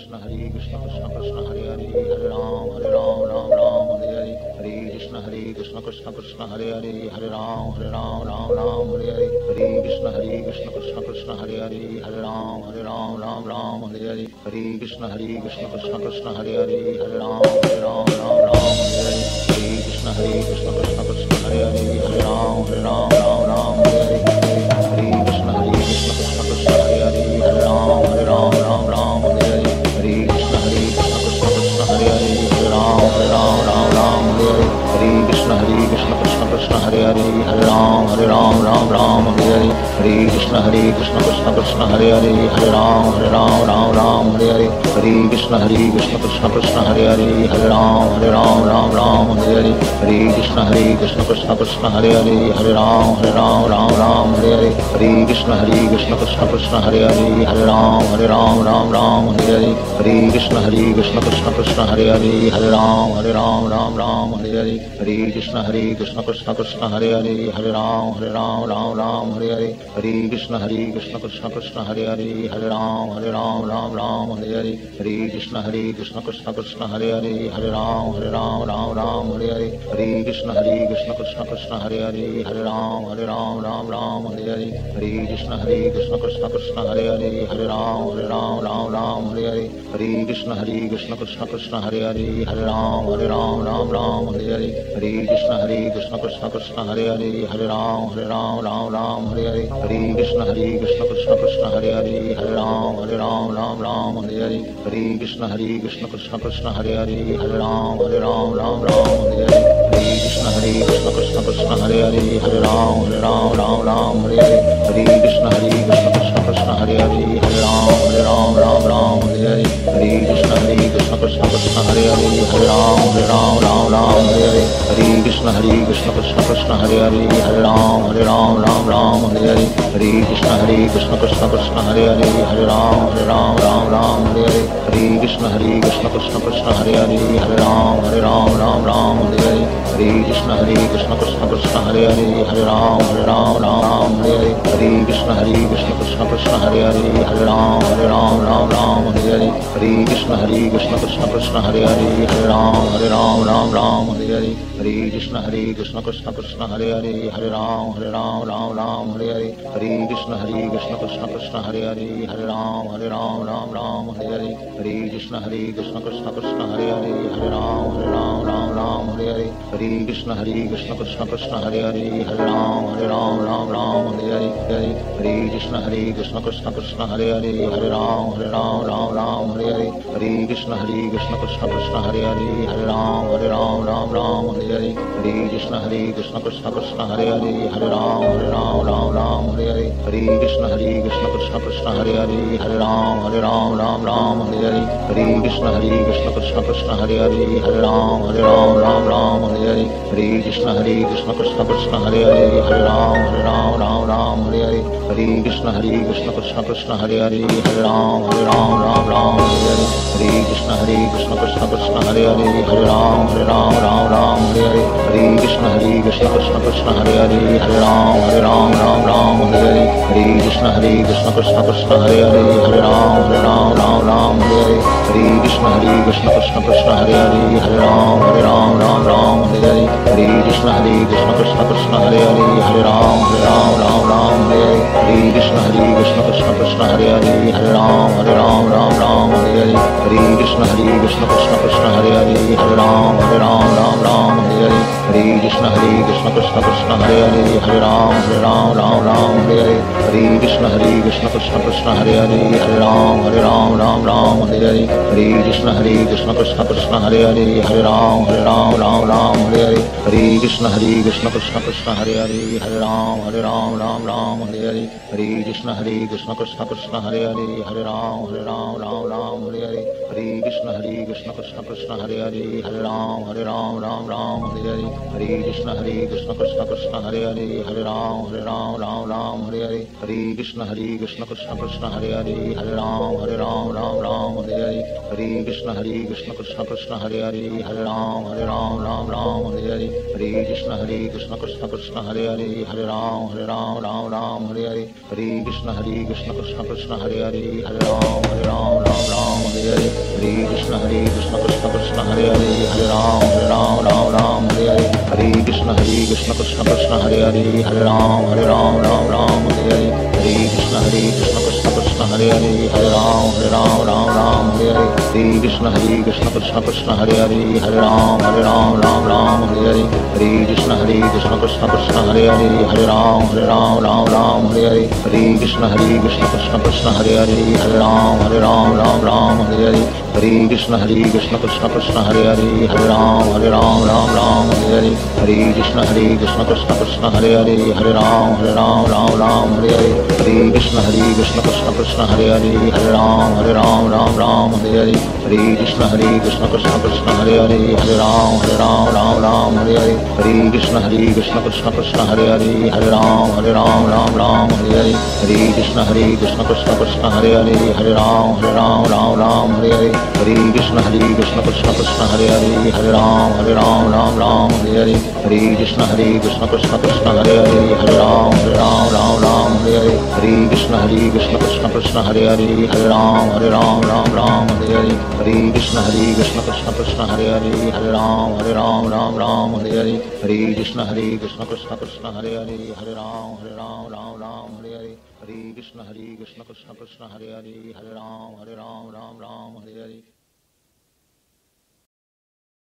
Krishna Krishna Krishna Hare Hare Hare Ram Ram Ram Hare Hare Hare Krishna Krishna Krishna Hare Hare Hare Ram Ram Ram Hare Hare Hare Krishna Krishna Krishna Hare Hare Hare Ram Ram Ram Hare Hare Hare Krishna Krishna Krishna Hare Hare Hare Ram Ram Hare Hare Hare Krishna Krishna Krishna Hare Hare Hare Ram Ram Hare Hare Hare Krishna Krishna Krishna Hare Hare Hare Ram Ram Hare Hare Hare Krishna Krishna Krishna Hare Hare Hare Ram Ram Hare Hare Hare Krishna Krishna Krishna Hare Hare Hare Ram Ram Hare Hare Hare Krishna Krishna Krishna Hare Hare Hare Ram Ram Hare Hare Hare Krishna Krishna Krishna Hare Hare Hare Ram Ram Hare Hare Hare Krishna Krishna Krishna Hare Hare Hare Ram Ram Hare Hare Hare Krishna Krishna Krishna Hare Hare Hare Ram Ram Hare Hare Hare Krishna Krishna Krishna Hare Hare Hare Ram Ram Hare Hare Hare Krishna Krishna Krishna Hare Hare Hare Ram Ram Hare Hare Hare Krishna Krishna Krishna Hare Hare Hare Ram Ram Hare Hare Hare Krishna Krishna Krishna Hare Hare Hare Ram Ram Hare Hare Hare Krishna Krishna Krishna Hare Hare Hare Ram Ram Hare Hare Hare Krishna Krishna Krishna Hare Hare Hare Ram Ram Hare Hare Hare Krishna Krishna Krishna Hare Hare Hare Ram Ram Hare Hare Hare Krishna Krishna Krishna Hare Hare Hare Ram Ram Hare Hare Hare Krishna Krishna Krishna Hare Hare Hare Ram Ram Hare Hare Hare Krishna Krishna Krishna Hare Hare Hare Ram Ram Hare Hare Hare Krishna Krishna Krishna Hare Hare Hare Ram Ram Hare Hare Hare Krishna Krishna Krishna Hare Hare Hare Ram Ram Hare Hare Hare Krishna Krishna Krishna Hare Hare Hare Ram Ram Hare Hare Hare Krishna Krishna Krishna Hare Hare Hare Ram Ram Hare Hare Hare Krishna Krishna Krishna Hare Hare Hare Ram Ram Hare Hare Hare Krishna Krishna Krishna Hare Hare Hare Ram Ram Hare Hare Hare Krishna Krishna Krishna Hare Hare Hare Ram Hare Hare Hare Krishna Krishna Krishna Hare Hare Hare Ram Hare Hare Hare Krishna Krishna Krishna Hare Hare Hare Ram Ram Hare Hare Hare Krishna Krishna Krishna Krishna Hare Hare Hare Ram Ram Hare Hare Hare Krishna Krishna Krishna Hare Hare Hare Ram Ram Hare Hare Hare Krishna Krishna Krishna Krishna Hare Hare Hare Ram Hare Hare Hare Krishna Krishna Krishna Hare Hare Hare Ram Hare Hare Hare Krishna Krishna Krishna Krishna Hare Hare Hare Ram Hare Hare Hare Krishna Krishna Krishna Hare Hare Hare Ram Hare Hare Hare Krishna Krishna Krishna Krishna Hare Hare Hare Ram Hare Hare Hare Krishna Krishna Krishna Hare Hare Hare Ram Hare Hare Hare Krishna Krishna Krishna Hare Hare Hare Ram Hare Hare Hare Krishna Krishna Krishna Hare Hare Hare Ram Hare Hare Hare Krishna Krishna Krishna Hare Hare Hare Ram Hare Hare Hare Krishna Krishna Krishna Hare Hare Hare Ram Hare Hare Hare Krishna Krishna Krishna Hare Hare Hare Ram Hare Hare Hare Krishna Krishna Krishna Hare Hare Hare Ram Hare Hare Hare Krishna Krishna Krishna Hare Hare Hare Ram Hare Hare Hare Krishna Krishna Krishna Hare Hare Hare Ram Hare Hare Hare Krishna Krishna Krishna Hare Hare Hare Ram Hare Hare Hare Krishna Krishna Krishna Hare Hare Hare Ram Hare Hare Hare Krishna Krishna Krishna Hare Hare Hare Ram Hare Hare Hare Krishna Krishna Krishna Hare Hare Hare Ram Hare Hare Hare Krishna Krishna Krishna Hare Hare Hare Ram Hare Hare Hare Krishna Krishna Krishna Hare Hare Hare Ram Hare Hare Hare Krishna Krishna Krishna Hare Hare Hare Ram Hare Hare Hare Krishna Krishna Krishna Hare Hare Hare Ram Hare Ram Ram Ram Hare Hare Hare Krishna Krishna Krishna Hare Hare Hare Ram Ram Ram Hare Hare Hare Krishna Krishna Krishna Hare Hare Hare Ram Ram Ram Hare Hare Hare Krishna Krishna Krishna Hare Hare Hare Ram Ram Ram Hare Hare Hare Krishna Krishna Krishna Hare Hare Hare Ram Ram Hare Hare Hare Krishna Krishna Krishna Hare Hare Hare Ram Ram Hare Hare Hare Krishna Krishna Krishna Hare Hare Hare Ram Ram Hare Hare Hare Krishna Krishna Krishna Hare Hare Hare Ram Ram Hare Hare Hare Krishna Krishna Krishna Hare Hare Hare Ram Ram Hare Hare Hare Krishna Krishna Krishna Hare Hare Hare Ram Ram Hare Hare Hare Krishna Krishna Krishna Hare Hare Hare Ram Ram Hare Hare Hare Krishna Krishna Krishna Hare Hare Hare Ram Ram Hare Hare Hare Krishna Krishna Krishna Hare Hare Hare Ram Ram Hare Hare Hare Krishna Krishna Krishna Hare Hare Hare Ram Ram Hare Hare Hare Krishna Krishna Krishna Hare Hare Hare Ram Ram Hare Hare Hare Krishna Krishna Krishna Hare Hare Hare Ram Ram Hare Hare Hare Krishna Krishna Krishna Hare Hare Hare Ram Ram Hare Hare Hare Krishna Krishna Krishna Hare Hare Hare Ram Ram Hare Hare Hare Krishna Krishna Krishna Hare Hare Hare Ram Ram Hare Hare Hare Krishna Krishna Krishna Hare Hare Hare Ram Ram Hare Hare Hare Krishna Krishna Krishna Hare Hare Hare Ram Ram Hare Hare Hare Krishna Krishna Krishna Hare Hare Hare Ram Ram Hare Hare Hare Krishna Krishna Krishna Hare Hare Hare Ram Hare Hare Hare Krishna Krishna Krishna Hare Hare Hare Ram Ram Hare